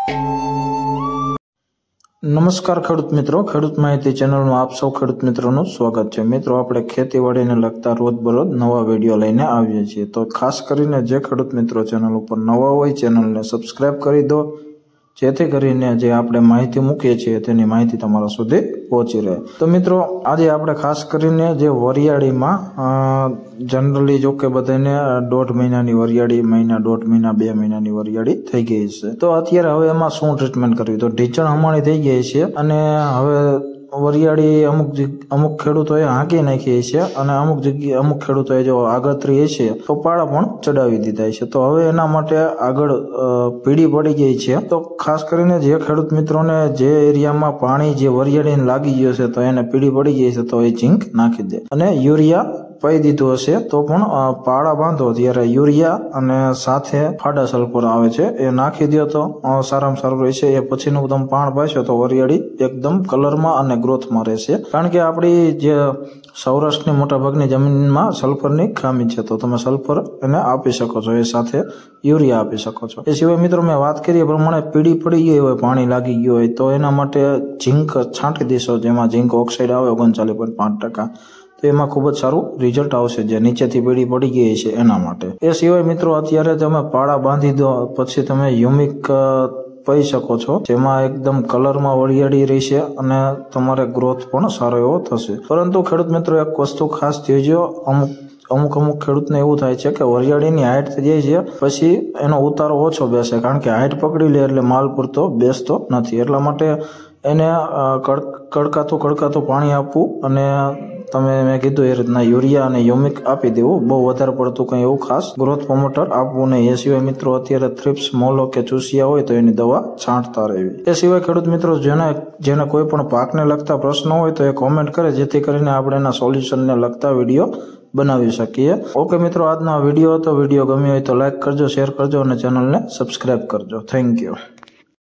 નમસ્કાર ખેડૂત મિત્રો, ખેડૂત માહિતી ચેનલમાં આપ સૌ ખેડૂત મિત્રોનું સ્વાગત છે। મિત્રો, આપણે ખેતીવાડીને લગતા રોજબરોજ નવા વિડીયો લઈને આવીએ છીએ, તો ખાસ કરીને જે ખેડૂત મિત્રો ચેનલ ઉપર નવા હોય ચેનલને સબસ્ક્રાઇબ કરી દો, જેથી કરીને જે આપણે માહિતી મૂકીએ છીએ તેની માહિતી તમારા સુધી પહોંચી રહે। તો મિત્રો, આજે આપણે ખાસ કરીને જે વરિયાળીમાં જનરલી જો કે બધાને 1.5 મહિનાની વરિયાળી, મહિના 1.5 મહિના 2 મહિનાની વરિયાળી થઈ ગઈ છે, તો અત્યારે હવે એમાં શું ટ્રીટમેન્ટ કરવી? તો ઢીંચણ હમાણી થઈ ગઈ છે અને હવે વરિયાળી અમુક ખેડૂતોએ હાંકી નાખી છે અને અમુક ખેડૂતોએ જો આગતરી છે તો પાળા પણ ચડાવી દીધા છે। તો હવે એના માટે આગળ પીડી પડી ગઈ છે, તો ખાસ કરીને જે ખેડૂત મિત્રોને જે એરિયામાં પાણી જે વરિયાળીને લાગી ગયો છે તો એને પીડી પડી ગઈ છે તો એ ઝીંક નાખી દે અને યુરિયા પાઈ દીધું હશે તો પણ પાળા બાંધો ત્યારે યુરિયા અને સાથે ફાડા સલ્ફર આવે છે એ નાખી દો તો સારામાં સારું રહેશે। એ પછીનું તમે પાણ પાશો તો વરિયાળી એકદમ કલરમાં અને ગ્રોથમાં રહેશે, કારણ કે આપણી જે સૌરાષ્ટ્રની મોટા ભાગની જમીનમાં સલ્ફરની ખામી છે, તો તમે સલ્ફર એને આપી શકો છો, એ સાથે યુરિયા આપી શકો છો। એ સિવાય મિત્રો, મેં વાત કરી એ પ્રમાણે પીડી પડી ગઈ હોય, પાણી લાગી ગયું હોય તો એના માટે ઝીંક છાંટી દેશો, જેમાં ઝીંક ઓક્સાઇડ આવે 39.5%, તો એમાં ખૂબ જ સારું રિઝલ્ટ આવશે જે નીચેથી પીડી પડી ગઈ છે એના માટે। એ સિવાય મિત્રો, અત્યારે તમે પાળા બાંધી દો પછી તમે હ્યુમિક પી શકો છો, જેમાં એકદમ કલરમાં વરિયાળી રહેશે અને તમારે ગ્રોથ પણ સારો એવો થશે। પરંતુ ખેડૂત મિત્રો, એક વસ્તુ ખાસ જોજો, અમુક ખેડૂતને એવું થાય છે કે વરિયાળીની હાઈટ થઈ જાય છે પછી એનો ઉતારો ઓછો બેસે, કારણ કે હાઈટ પકડી લે એટલે માલ પૂરતો બેસતો નથી, એટલા માટે એને કડકાતું પાણી આપવું અને મેં કીધું એ રીતના યુરિયા અને હ્યુમિક આપી દેવું, બહુ વધારે પડતું કંઈ એવું ખાસ ગ્રોથ પ્રમોટર આપવું નહીં। એ સિવાય મિત્રો, અત્યારે થ્રિપ્સ, મોલો કે ચૂસિયા હોય તો એની દવા છાંટતા રહેવી। એ સિવાય ખેડૂત મિત્રો, જેને કોઈ પણ પાકને લગતા પ્રશ્નો હોય તો એ કોમેન્ટ કરે, જેથી કરીને આપણે એના સોલ્યુશનને લગતા વિડીયો બનાવી શકીએ। ઓકે મિત્રો, આજનો વિડીયો હતો, વિડીયો ગમ્યો હોય તો લાઈક કરજો, શેર કરજો અને ચેનલને સબસ્ક્રાઇબ કરજો। Thank you.